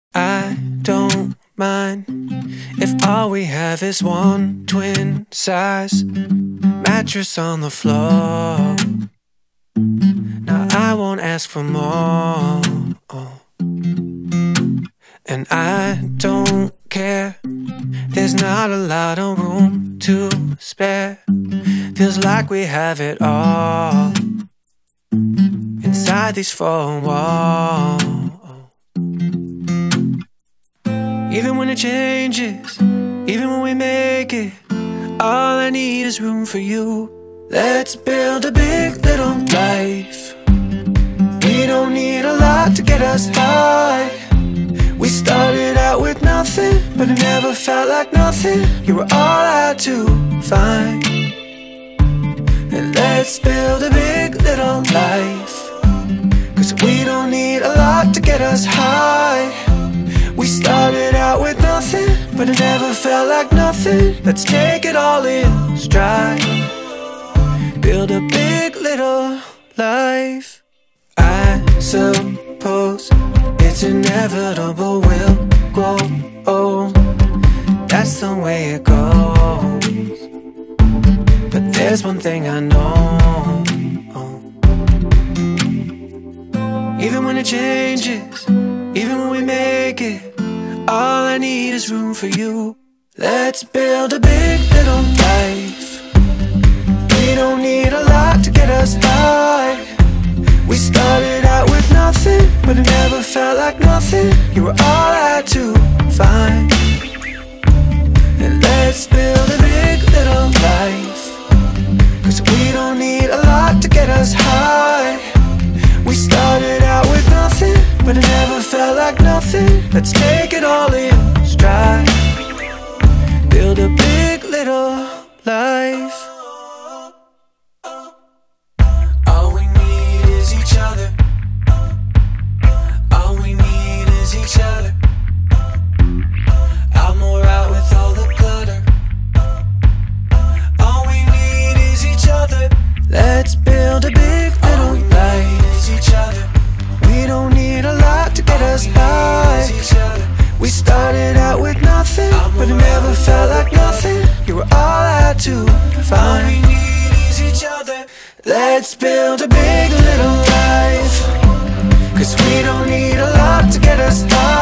I don't mind if all we have is one twin size mattress on the floor. Now I won't ask for more, and I don't care. There's not a lot of room to spare. Feels like we have it all inside these four walls. Even when it changes, even when we make it, all I need is room for you. Let's build a big little life. We don't need a lot to get us high. We started out with nothing, but it never felt like nothing. You were all I had to find. And let's build a big little life, 'cause we don't need a lot to get us high. We started out with nothing, but it never felt like nothing. Let's take it all in stride. Build a big little life. I suppose it's inevitable we'll grow old. That's the way it goes. But there's one thing I know. Even when it changes, even when we make it, all I need is room for you. Let's build a big little life. We don't need a lot to get us high. We started out with nothing, but it never felt like nothing. You were all I had to find. And let's build a big little life, 'cause we don't need a lot to get us high. We started out with nothing, but it never felt like nothing. Let's take it all in stride. Build a big little life. All we need is each other. All we need is each other. I'm more out with all the clutter. All we need is each other. Let's build a big little life. Each other. We don't need a lot to get us high. We started out with nothing, but it never felt like nothing. You were all I had to find. All we need is each other. Let's build a big little life, 'cause we don't need a lot to get us high.